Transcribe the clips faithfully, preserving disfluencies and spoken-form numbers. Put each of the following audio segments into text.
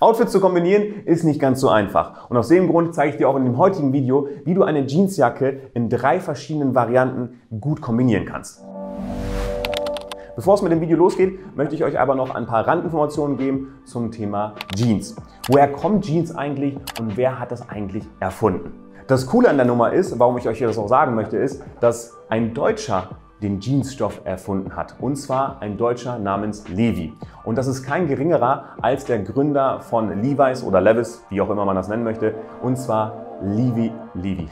Outfits zu kombinieren ist nicht ganz so einfach. Und aus dem Grund zeige ich dir auch in dem heutigen Video, wie du eine Jeansjacke in drei verschiedenen Varianten gut kombinieren kannst. Bevor es mit dem Video losgeht, möchte ich euch aber noch ein paar Randinformationen geben zum Thema Jeans. Woher kommt Jeans eigentlich und wer hat das eigentlich erfunden? Das Coole an der Nummer ist, warum ich euch das auch sagen möchte, ist, dass ein Deutscher den Jeansstoff erfunden hat. Und zwar ein Deutscher namens Levi. Und das ist kein geringerer als der Gründer von Levi's oder Levi's, wie auch immer man das nennen möchte. Und zwar Levi, Levi.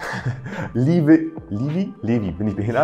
Levi, Levi, Levi, bin ich behindert?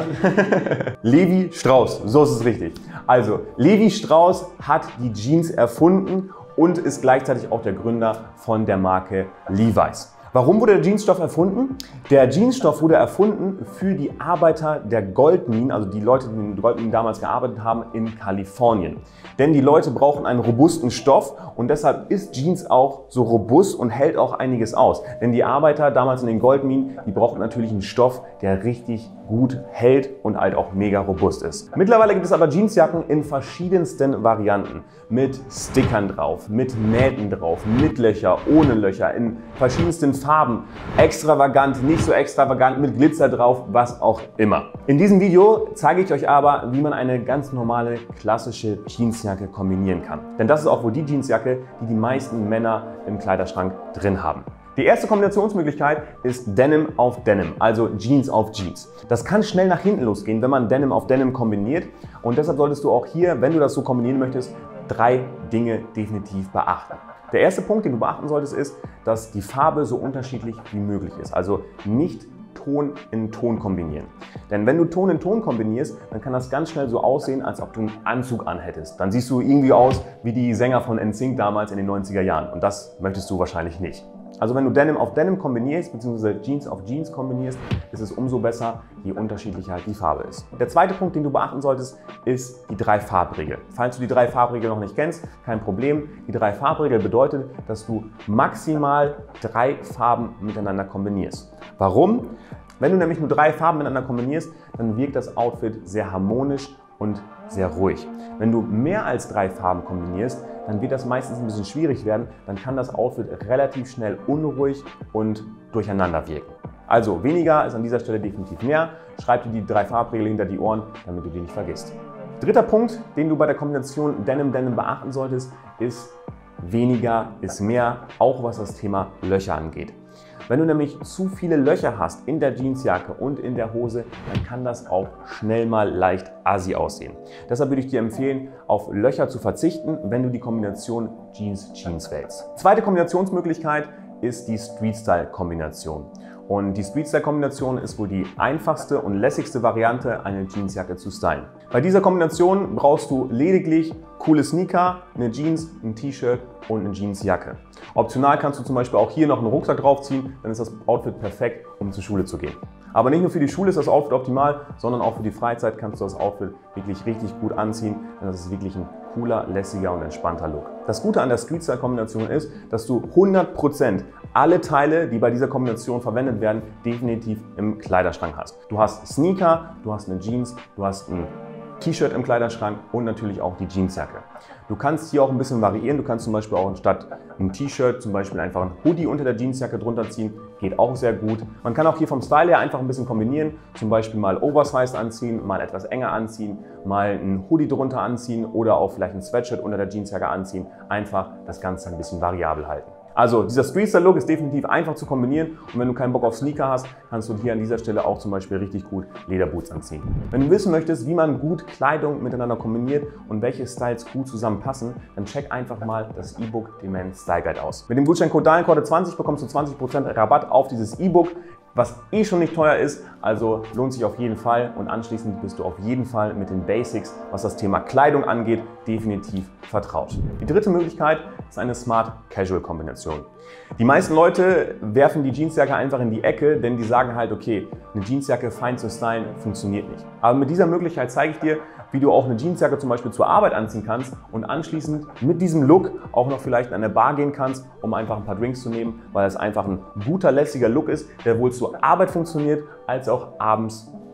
Levi Strauss, so ist es richtig. Also, Levi Strauss hat die Jeans erfunden und ist gleichzeitig auch der Gründer von der Marke Levi's. Warum wurde der Jeansstoff erfunden? Der Jeansstoff wurde erfunden für die Arbeiter der Goldminen, also die Leute, die in den Goldminen damals gearbeitet haben, in Kalifornien. Denn die Leute brauchen einen robusten Stoff und deshalb ist Jeans auch so robust und hält auch einiges aus. Denn die Arbeiter damals in den Goldminen, die brauchten natürlich einen Stoff, der richtig gut hält und halt auch mega robust ist. Mittlerweile gibt es aber Jeansjacken in verschiedensten Varianten. Mit Stickern drauf, mit Nähten drauf, mit Löcher, ohne Löcher, in verschiedensten Farben, extravagant, nicht so extravagant, mit Glitzer drauf, was auch immer. In diesem Video zeige ich euch aber, wie man eine ganz normale, klassische Jeansjacke kombinieren kann. Denn das ist auch wohl die Jeansjacke, die die meisten Männer im Kleiderschrank drin haben. Die erste Kombinationsmöglichkeit ist Denim auf Denim, also Jeans auf Jeans. Das kann schnell nach hinten losgehen, wenn man Denim auf Denim kombiniert. Und deshalb solltest du auch hier, wenn du das so kombinieren möchtest, drei Dinge definitiv beachten. Der erste Punkt, den du beachten solltest, ist, dass die Farbe so unterschiedlich wie möglich ist. Also nicht Ton in Ton kombinieren. Denn wenn du Ton in Ton kombinierst, dann kann das ganz schnell so aussehen, als ob du einen Anzug anhättest. Dann siehst du irgendwie aus wie die Sänger von N Sync damals in den neunziger Jahren. Und das möchtest du wahrscheinlich nicht. Also wenn du Denim auf Denim kombinierst, bzw. Jeans auf Jeans kombinierst, ist es umso besser, je unterschiedlicher halt die Farbe ist. Der zweite Punkt, den du beachten solltest, ist die Drei-Farb-Regel. Falls du die Drei-Farb-Regel noch nicht kennst, kein Problem. Die Drei-Farb-Regel bedeutet, dass du maximal drei Farben miteinander kombinierst. Warum? Wenn du nämlich nur drei Farben miteinander kombinierst, dann wirkt das Outfit sehr harmonisch und sehr ruhig. Wenn du mehr als drei Farben kombinierst, dann wird das meistens ein bisschen schwierig werden. Dann kann das Outfit relativ schnell unruhig und durcheinander wirken. Also weniger ist an dieser Stelle definitiv mehr. Schreib dir die Drei-Farb-Regel hinter die Ohren, damit du die nicht vergisst. Dritter Punkt, den du bei der Kombination Denim-Denim beachten solltest, ist weniger ist mehr, auch was das Thema Löcher angeht. Wenn du nämlich zu viele Löcher hast in der Jeansjacke und in der Hose, dann kann das auch schnell mal leicht assi aussehen. Deshalb würde ich dir empfehlen, auf Löcher zu verzichten, wenn du die Kombination Jeans-Jeans wählst. Zweite Kombinationsmöglichkeit ist die Street-Style-Kombination. Und die Street-Style-Kombination ist wohl die einfachste und lässigste Variante, eine Jeansjacke zu stylen. Bei dieser Kombination brauchst du lediglich coole Sneaker, eine Jeans, ein T-Shirt und eine Jeansjacke. Optional kannst du zum Beispiel auch hier noch einen Rucksack draufziehen, dann ist das Outfit perfekt, um zur Schule zu gehen. Aber nicht nur für die Schule ist das Outfit optimal, sondern auch für die Freizeit kannst du das Outfit wirklich richtig gut anziehen, denn das ist wirklich ein cooler, lässiger und entspannter Look. Das Gute an der Street-Style-Kombination ist, dass du hundert Prozent alle Teile, die bei dieser Kombination verwendet werden, definitiv im Kleiderschrank hast. Du hast Sneaker, du hast eine Jeans, du hast ein T-Shirt im Kleiderschrank und natürlich auch die Jeansjacke. Du kannst hier auch ein bisschen variieren. Du kannst zum Beispiel auch anstatt ein T-Shirt zum Beispiel einfach ein Hoodie unter der Jeansjacke drunter ziehen. Geht auch sehr gut. Man kann auch hier vom Style her einfach ein bisschen kombinieren. Zum Beispiel mal Oversized anziehen, mal etwas enger anziehen, mal ein Hoodie drunter anziehen oder auch vielleicht ein Sweatshirt unter der Jeansjacke anziehen. Einfach das Ganze ein bisschen variabel halten. Also dieser Street-Style-Look ist definitiv einfach zu kombinieren und wenn du keinen Bock auf Sneaker hast, kannst du hier an dieser Stelle auch zum Beispiel richtig gut Lederboots anziehen. Wenn du wissen möchtest, wie man gut Kleidung miteinander kombiniert und welche Styles gut zusammenpassen, dann check einfach mal das E-Book Demand Style Guide aus. Mit dem Gutscheincode Dahlenkorde zwanzig bekommst du zwanzig Prozent Rabatt auf dieses E-Book, was eh schon nicht teuer ist, also lohnt sich auf jeden Fall und anschließend bist du auf jeden Fall mit den Basics, was das Thema Kleidung angeht, definitiv vertraut. Die dritte Möglichkeit ist eine Smart Casual Kombination. Die meisten Leute werfen die Jeansjacke einfach in die Ecke, denn die sagen halt, okay, eine Jeansjacke fein zu stylen funktioniert nicht. Aber mit dieser Möglichkeit zeige ich dir, wie du auch eine Jeansjacke zum Beispiel zur Arbeit anziehen kannst und anschließend mit diesem Look auch noch vielleicht in eine Bar gehen kannst, um einfach ein paar Drinks zu nehmen, weil es einfach ein guter, lässiger Look ist, der wohl zur Arbeit funktioniert, als auch abends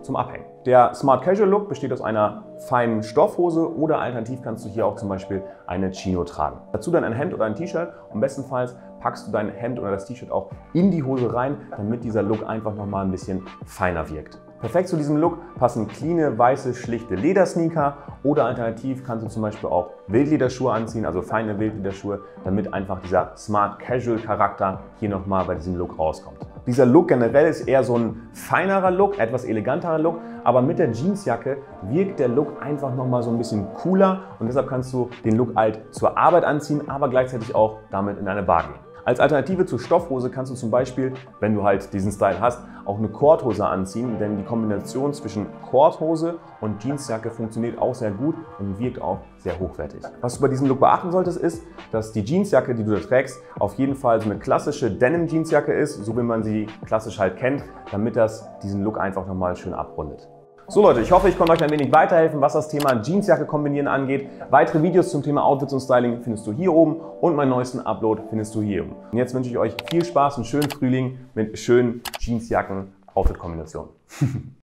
zum Abhängen. Der Smart Casual Look besteht aus einer feinen Stoffhose oder alternativ kannst du hier auch zum Beispiel eine Chino tragen. Dazu dann ein Hemd oder ein T-Shirt und bestenfalls packst du dein Hemd oder das T-Shirt auch in die Hose rein, damit dieser Look einfach nochmal ein bisschen feiner wirkt. Perfekt zu diesem Look passen cleane, weiße, schlichte Ledersneaker oder alternativ kannst du zum Beispiel auch Wildlederschuhe anziehen, also feine Wildlederschuhe, damit einfach dieser Smart Casual Charakter hier nochmal bei diesem Look rauskommt. Dieser Look generell ist eher so ein feinerer Look, etwas eleganterer Look, aber mit der Jeansjacke wirkt der Look einfach nochmal so ein bisschen cooler und deshalb kannst du den Look halt zur Arbeit anziehen, aber gleichzeitig auch damit in eine Bar gehen. Als Alternative zur Stoffhose kannst du zum Beispiel, wenn du halt diesen Style hast, auch eine Korthose anziehen, denn die Kombination zwischen Korthose und Jeansjacke funktioniert auch sehr gut und wirkt auch sehr hochwertig. Was du bei diesem Look beachten solltest, ist, dass die Jeansjacke, die du da trägst, auf jeden Fall so eine klassische Denim-Jeansjacke ist, so wie man sie klassisch halt kennt, damit das diesen Look einfach nochmal schön abrundet. So Leute, ich hoffe, ich konnte euch ein wenig weiterhelfen, was das Thema Jeansjacke kombinieren angeht. Weitere Videos zum Thema Outfits und Styling findest du hier oben und meinen neuesten Upload findest du hier oben. Und jetzt wünsche ich euch viel Spaß und schönen Frühling mit schönen Jeansjacken-Outfit-Kombinationen.